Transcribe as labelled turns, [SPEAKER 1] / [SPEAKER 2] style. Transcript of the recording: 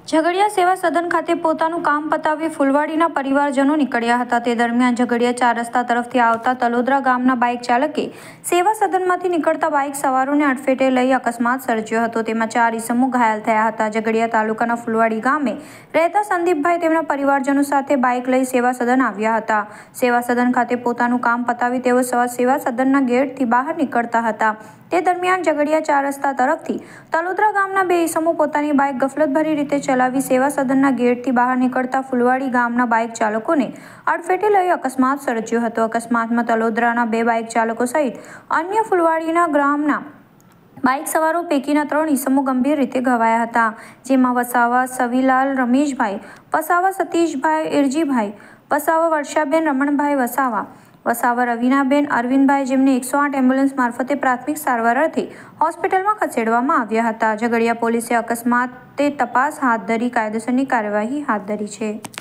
[SPEAKER 1] ઝઘડિયા સેવા સદન ખાતે પોતાનું કામ પતાવી ફૂલવાડીના પરિવારજનો નીકળ્યા હતા। તે દરમિયાન ઝઘડિયા 4 રસ્તા તરફથી આવતા તલોદરા ગામના બાઇક ચાલકે સેવા સદનમાંથી નીકળતા બાઇક સવારોને અડફેટે લઈ અકસ્માત સર્જ્યો હતો। તેમાં 4 ઈસમો ઘાયલ થયા હતા। ઝઘડિયા તાલુકાના ફૂલવાડી ગામે રહેતા સંદીપભાઈ તેમના પરિવારજનો સાથે બાઇક લઈ સેવા સદન આવ્યા હતા। સેવા સદન ખાતે પોતાનું કામ પતાવી તેઓ સેવા સદનના ગેટથી બહાર નીકળતા હતા। તે દરમિયાન ઝઘડિયા 4 રસ્તા તરફથી તલોદરા ગામના 2 ઈસમો પોતાની બાઇક ગફલતભરી રીતે ચલાવી સેવા સદનના ગેટથી બહાર નીકળતા ફૂલવાડી ગામના બાઇક ચાલકોને અડફેટે લઈ અકસ્માત સર્જ્યો હતો। અકસ્માતમાં તલોદરાના 2 બાઇક ચાલકો સહિત અન્ય ફૂલવાડીના ગામના બાઇક સવારો પૈકીના 3 ઈસમો ગંભીર રીતે ઘવાયા હતા, જેમાં વસાવા સવીલાલ રમેશભાઈ, વસાવા સતીશભાઈ ઇરજીભાઈ, વસાવા વર્ષાબેન રમણભાઈ વસાવા રવીનાબેન અરવિંદભાઈ, જેમને 108 એમ્બ્યુલન્સ મારફતે પ્રાથમિક સારવાર અર્થે હોસ્પિટલમાં ખસેડવામાં આવ્યા હતા। ઝઘડિયા પોલીસે અકસ્માતે તપાસ હાથ ધરી કાયદેસરની કાર્યવાહી હાથ ધરી છે।